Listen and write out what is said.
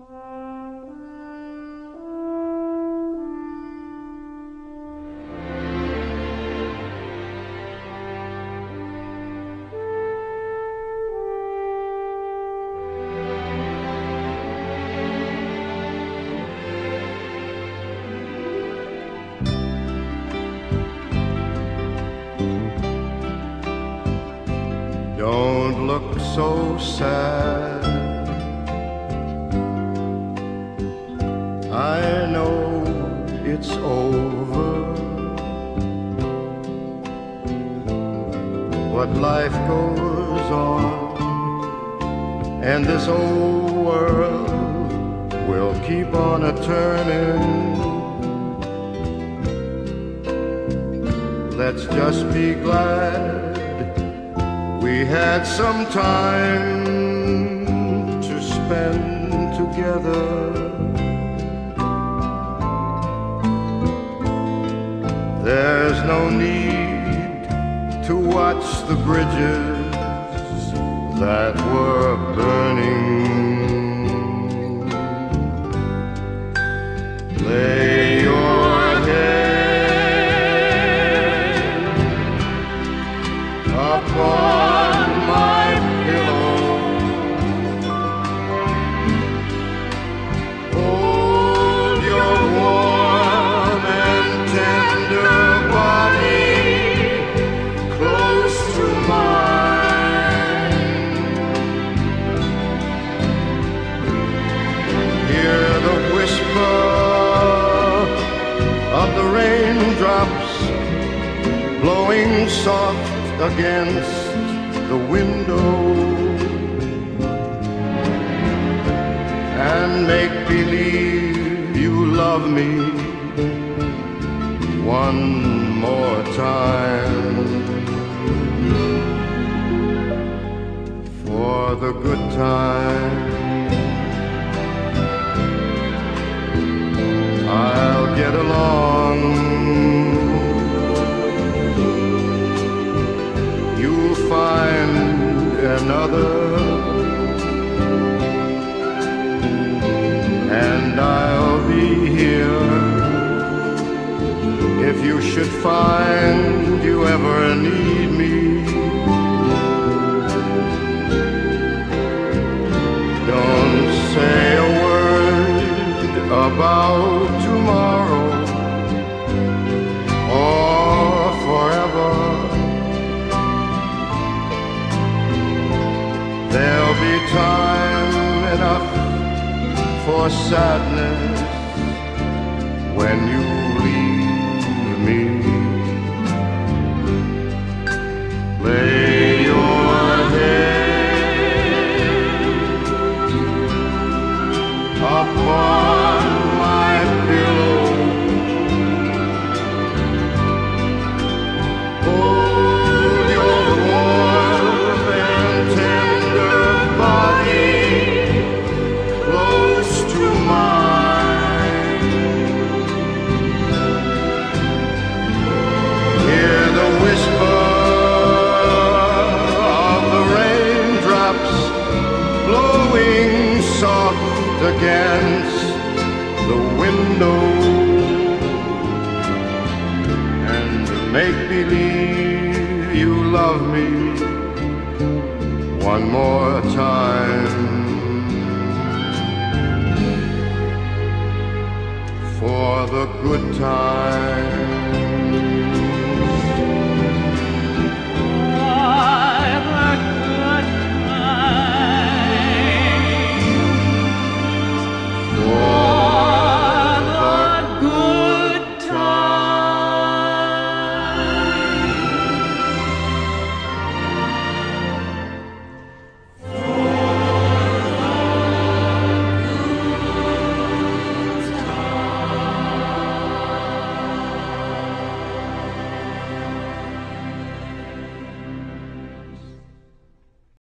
Don't look so sad. I know it's over, but life goes on, and this old world will keep on a-turning. Let's just be glad we had some time to spend together. There's no need to watch the bridges that were burning. Lay your head upon my pillow. Hold your warm and tender body close to mine. Hear the whisper of the raindrops blowing soft against the window, and make believe you love me one more time. For the good time, I'll get along. You'll find another, and I'll be here if you should find you ever need me. Don't say a word about tomorrow or forever. There'll be time enough for sadness when you leave me. Lay your head upon my pillow. Hold your warm and tender body close to mine. Hear the whisper of the raindrops blowing soft against the window, and make believe you love me one more time. For the good time,